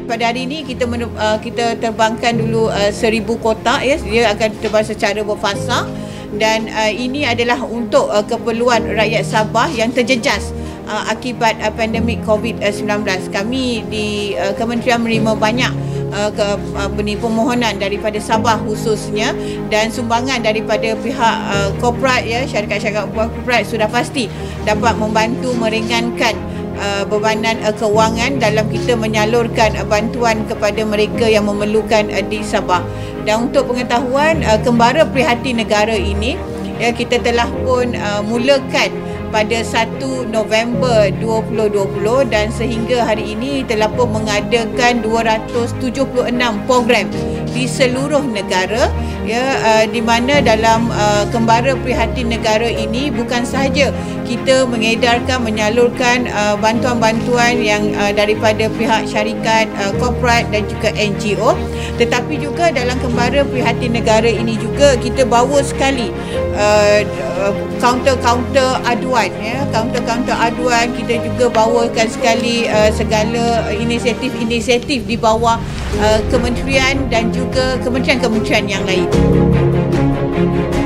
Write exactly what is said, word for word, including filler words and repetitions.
pada hari ini kita men, uh, kita terbangkan dulu uh, seribu kotak ya, dia akan terbang secara berfasa dan uh, ini adalah untuk uh, keperluan rakyat Sabah yang terjejas uh, akibat uh, pandemik COVID sembilan belas. Kami di uh, kementerian menerima banyak uh, ke, uh, permohonan daripada Sabah khususnya dan sumbangan daripada pihak uh, korporat ya, syarikat-syarikat korporat sudah pasti dapat membantu meringankan Uh, bebanan uh, kewangan dalam kita menyalurkan uh, bantuan kepada mereka yang memerlukan uh, di Sabah. Dan untuk pengetahuan, uh, Kembara Prihatin Negara ini ya, kita telah pun uh, mulakan pada satu November dua ribu dua puluh dan sehingga hari ini telah pun mengadakan dua ratus tujuh puluh enam program di seluruh negara ya, uh, di mana dalam uh, Kembara Prihatin Negara ini bukan sahaja kita mengedarkan menyalurkan uh, bantuan-bantuan yang uh, daripada pihak syarikat uh, korporat dan juga N G O, tetapi juga dalam Kembara Prihatin Negara ini juga kita bawa sekali uh, kaunter-kaunter aduan ya, kaunter-kaunter aduan kita juga bawakan sekali uh, segala inisiatif-inisiatif di bawah uh, kementerian dan juga kementerian-kementerian yang lain.